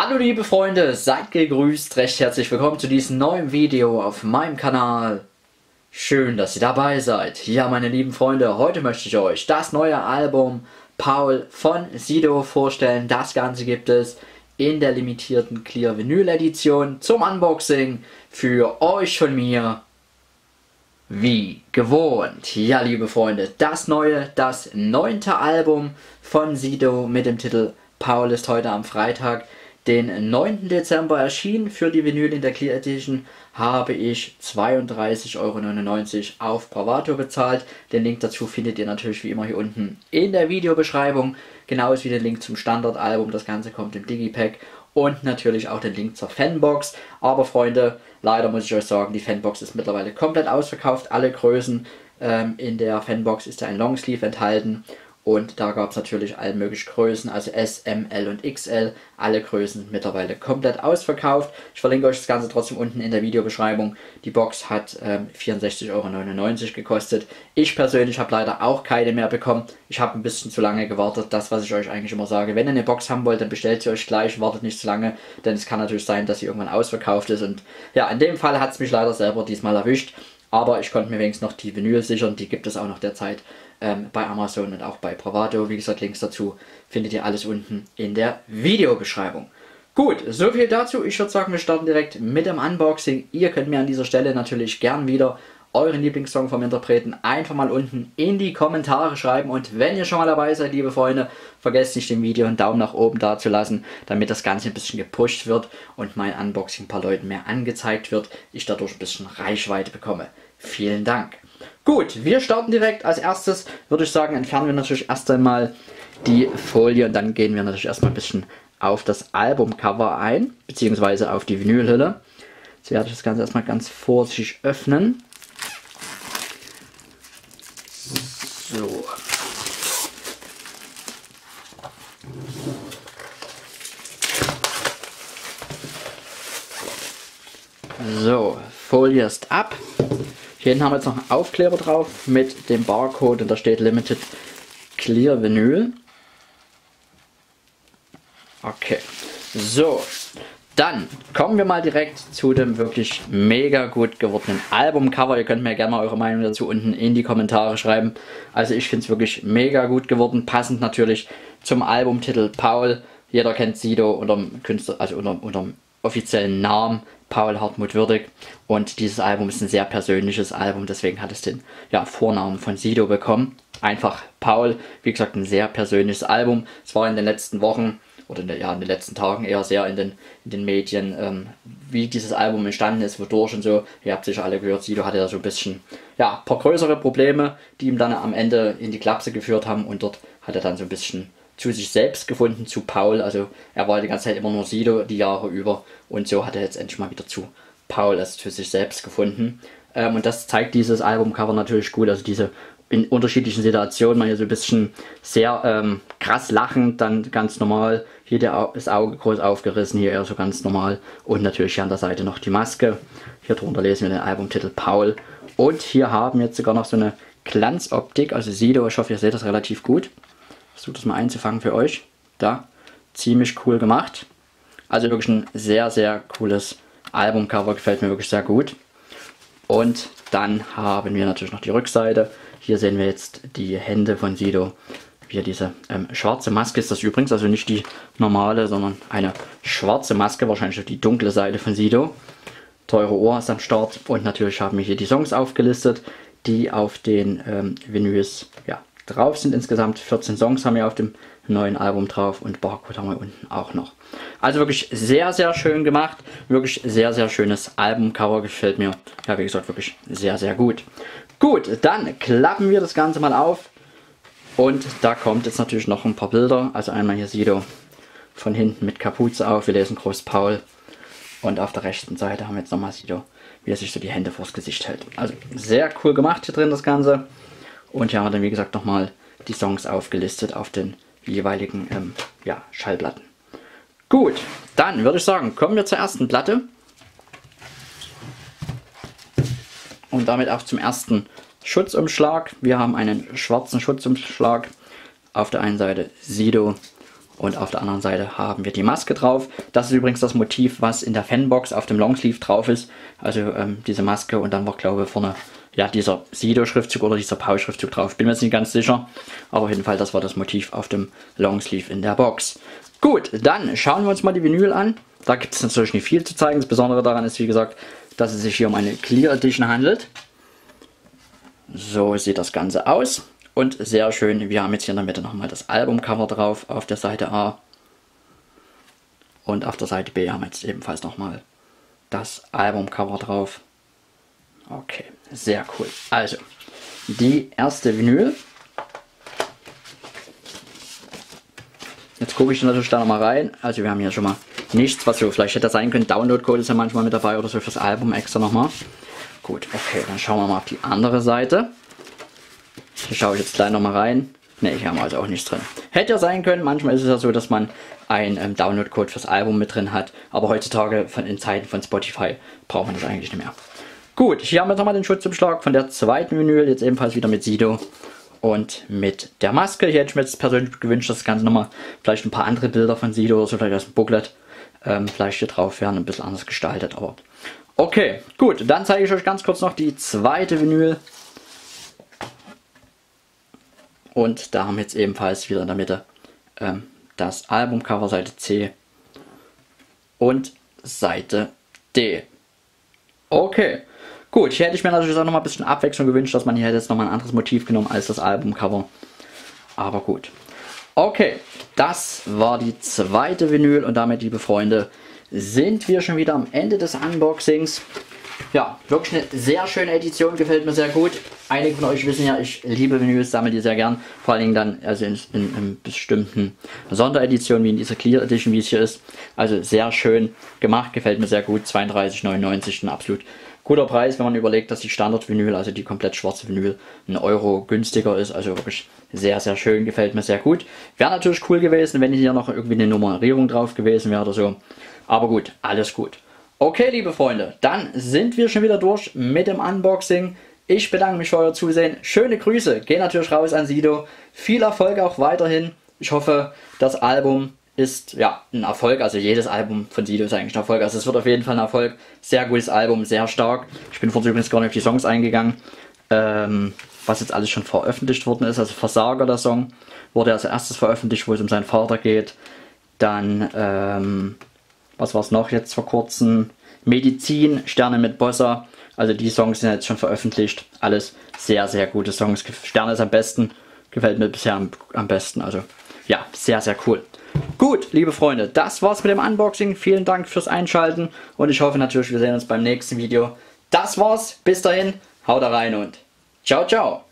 Hallo liebe Freunde, seid gegrüßt, recht herzlich willkommen zu diesem neuen Video auf meinem Kanal. Schön, dass ihr dabei seid. Ja, meine lieben Freunde, heute möchte ich euch das neue Album Paul von Sido vorstellen. Das Ganze gibt es in der limitierten Clear Vinyl Edition zum Unboxing für euch von mir. Wie gewohnt. Ja, liebe Freunde, das 9. Album von Sido mit dem Titel Paul ist heute am Freitag, den 9. Dezember erschienen. Für die Vinyl in der Clear Edition habe ich 32,99 € auf Bravado bezahlt. Den Link dazu findet ihr natürlich wie immer hier unten in der Videobeschreibung. Genauso wie den Link zum Standardalbum. Das Ganze kommt im Digipack. Und natürlich auch den Link zur Fanbox. Aber Freunde, leider muss ich euch sagen, die Fanbox ist mittlerweile komplett ausverkauft. Alle Größen in der Fanbox ist ja ein Longsleeve enthalten. Und da gab es natürlich alle möglichen Größen, also S, M, L und XL. Alle Größen sind mittlerweile komplett ausverkauft. Ich verlinke euch das Ganze trotzdem unten in der Videobeschreibung. Die Box hat 64,99 € gekostet. Ich persönlich habe leider auch keine mehr bekommen. Ich habe ein bisschen zu lange gewartet. Das, was ich euch eigentlich immer sage. Wenn ihr eine Box haben wollt, dann bestellt sie euch gleich. Wartet nicht zu lange, denn es kann natürlich sein, dass sie irgendwann ausverkauft ist. Und ja, in dem Fall hat es mich leider selber diesmal erwischt. Aber ich konnte mir wenigstens noch die Vinyl sichern. Die gibt es auch noch derzeit bei Amazon und auch bei Bravado. Wie gesagt, Links dazu findet ihr alles unten in der Videobeschreibung. Gut, so viel dazu. Ich würde sagen, wir starten direkt mit dem Unboxing. Ihr könnt mir an dieser Stelle natürlich gern wieder euren Lieblingssong vom Interpreten einfach mal unten in die Kommentare schreiben. Und wenn ihr schon mal dabei seid, liebe Freunde, vergesst nicht dem Video einen Daumen nach oben da zu lassen, damit das Ganze ein bisschen gepusht wird und mein Unboxing ein paar Leuten mehr angezeigt wird. Ich dadurch ein bisschen Reichweite bekomme. Vielen Dank. Gut, wir starten direkt. Als erstes würde ich sagen, entfernen wir natürlich erst einmal die Folie und dann gehen wir natürlich erstmal ein bisschen auf das Albumcover ein, beziehungsweise auf die Vinylhülle. Jetzt werde ich das Ganze erstmal ganz vorsichtig öffnen. So. So, Folie ist ab. Hier hinten haben wir jetzt noch einen Aufkleber drauf mit dem Barcode und da steht Limited Clear Vinyl. Okay, so, dann kommen wir mal direkt zu dem wirklich mega gut gewordenen Albumcover. Ihr könnt mir gerne mal eure Meinung dazu unten in die Kommentare schreiben. Also ich finde es wirklich mega gut geworden, passend natürlich zum Albumtitel Paul. Jeder kennt Sido unterm Künstler, also unterm offiziellen Namen Paul Hartmut Würdig, und dieses Album ist ein sehr persönliches Album, deswegen hat es den Vornamen von Sido bekommen. Einfach Paul, wie gesagt, ein sehr persönliches Album. Es war in den letzten Wochen oder in den letzten Tagen eher sehr in den Medien, wie dieses Album entstanden ist, wodurch und so. Ihr habt sicher alle gehört, Sido hatte da so ein bisschen, ein paar größere Probleme, die ihm dann am Ende in die Klapse geführt haben, und dort hat er dann so ein bisschen zu sich selbst gefunden, zu Paul. Also er war die ganze Zeit immer nur Sido die Jahre über, und so hat er jetzt endlich mal wieder zu Paul, also für sich selbst gefunden. Und das zeigt dieses Albumcover natürlich gut, also diese in unterschiedlichen Situationen, mal hier so ein bisschen sehr krass lachend, dann ganz normal, hier das Auge groß aufgerissen, hier eher so ganz normal, und natürlich hier an der Seite noch die Maske. Hier drunter lesen wir den Albumtitel Paul, und hier haben wir jetzt sogar noch so eine Glanzoptik, also Sido, ich hoffe ihr seht das relativ gut. Ich versuche das mal einzufangen für euch. Da, ziemlich cool gemacht. Also wirklich ein sehr, sehr cooles Albumcover, gefällt mir wirklich sehr gut. Und dann haben wir natürlich noch die Rückseite. Hier sehen wir jetzt die Hände von Sido. Hier diese schwarze Maske ist das übrigens, also nicht die normale, sondern eine schwarze Maske, wahrscheinlich auf die dunkle Seite von Sido. Teure Ohr ist am Start, und natürlich haben wir hier die Songs aufgelistet, die auf den Vinyls drauf sind. Insgesamt 14 Songs haben wir auf dem neuen Album drauf, und Barcode haben wir unten auch noch. Also wirklich sehr, sehr schön gemacht. Wirklich sehr, sehr schönes Albumcover, gefällt mir, ja, wie gesagt, wirklich sehr, sehr gut. Gut, dann klappen wir das Ganze mal auf, und da kommt jetzt natürlich noch ein paar Bilder. Also einmal hier Sido von hinten mit Kapuze auf, wir lesen groß Paul, und auf der rechten Seite haben wir jetzt nochmal Sido, wie er sich so die Hände vors Gesicht hält. Also sehr cool gemacht hier drin das Ganze. Und hier haben wir dann, wie gesagt, nochmal die Songs aufgelistet auf den jeweiligen Schallplatten. Gut, dann würde ich sagen, kommen wir zur ersten Platte. Und damit auch zum ersten Schutzumschlag. Wir haben einen schwarzen Schutzumschlag. Auf der einen Seite Sido Und auf der anderen Seite haben wir die Maske drauf. Das ist übrigens das Motiv, was in der Fanbox auf dem Longsleeve drauf ist. Also diese Maske und dann war, glaube ich, vorne ja, dieser Sido-Schriftzug oder dieser Pau-Schriftzug drauf. Bin mir jetzt nicht ganz sicher. Aber auf jeden Fall, das war das Motiv auf dem Longsleeve in der Box. Gut, dann schauen wir uns mal die Vinyl an. Da gibt es natürlich nicht viel zu zeigen. Das Besondere daran ist, wie gesagt, dass es sich hier um eine Clear Edition handelt. So sieht das Ganze aus. Und sehr schön, wir haben jetzt hier in der Mitte nochmal das Albumcover drauf auf der Seite A. Und auf der Seite B haben wir jetzt ebenfalls nochmal das Albumcover drauf. Okay, sehr cool. Also, die erste Vinyl. Jetzt gucke ich natürlich da nochmal rein. Also wir haben hier schon mal nichts, was so vielleicht hätte sein können. Download-Code ist ja manchmal mit dabei oder so fürs Album extra nochmal. Gut, okay, dann schauen wir mal auf die andere Seite. Hier schaue ich jetzt gleich nochmal rein. Ne, hier haben wir also auch nichts drin. Hätte ja sein können, manchmal ist es ja so, dass man einen Download-Code fürs Album mit drin hat. Aber heutzutage in Zeiten von Spotify braucht man das eigentlich nicht mehr. Gut, hier haben wir nochmal den Schutzumschlag von der zweiten Vinyl, jetzt ebenfalls wieder mit Sido und mit der Maske. Hier hätte ich mir jetzt persönlich gewünscht, dass das Ganze nochmal vielleicht ein paar andere Bilder von Sido oder so, vielleicht aus dem Booklet, vielleicht hier drauf wären, ein bisschen anders gestaltet. Aber okay, gut, dann zeige ich euch ganz kurz noch die zweite Vinyl. Und da haben wir jetzt ebenfalls wieder in der Mitte das Albumcover, Seite C und Seite D. Okay, gut, hier hätte ich mir natürlich auch noch mal ein bisschen Abwechslung gewünscht, dass man hier jetzt noch mal ein anderes Motiv genommen als das Albumcover. Aber gut. Okay, das war die zweite Vinyl und damit, liebe Freunde, sind wir schon wieder am Ende des Unboxings. Ja, wirklich eine sehr schöne Edition, gefällt mir sehr gut. Einige von euch wissen ja, ich liebe Vinyls, sammle die sehr gern. Vor allen Dingen dann also in bestimmten Sondereditionen, wie in dieser Clear Edition, wie es hier ist. Also sehr schön gemacht, gefällt mir sehr gut. 32,99, ein absolut guter Preis, wenn man überlegt, dass die Standard-Vinyl, also die komplett schwarze Vinyl, 1 Euro günstiger ist. Also wirklich sehr, sehr schön, gefällt mir sehr gut. Wäre natürlich cool gewesen, wenn hier noch irgendwie eine Nummerierung drauf gewesen wäre oder so. Aber gut, alles gut. Okay, liebe Freunde, dann sind wir schon wieder durch mit dem Unboxing. Ich bedanke mich für euer Zusehen. Schöne Grüße gehen natürlich raus an Sido. Viel Erfolg auch weiterhin. Ich hoffe, das Album ist ja ein Erfolg. Also jedes Album von Sido ist eigentlich ein Erfolg. Also es wird auf jeden Fall ein Erfolg. Sehr gutes Album, sehr stark. Ich bin vorhin übrigens gar nicht auf die Songs eingegangen. Was jetzt alles schon veröffentlicht worden ist. Also Versager, der Song, wurde als erstes veröffentlicht, wo es um seinen Vater geht. Dann was war es noch jetzt vor kurzem? Medizin, Sterne mit Bossa. Also die Songs sind jetzt schon veröffentlicht. Alles sehr, sehr gute Songs. Sterne ist am besten. Gefällt mir bisher am besten. Also ja, sehr, sehr cool. Gut, liebe Freunde, das war's mit dem Unboxing. Vielen Dank fürs Einschalten. Und ich hoffe natürlich, wir sehen uns beim nächsten Video. Das war's. Bis dahin, haut rein und ciao, ciao.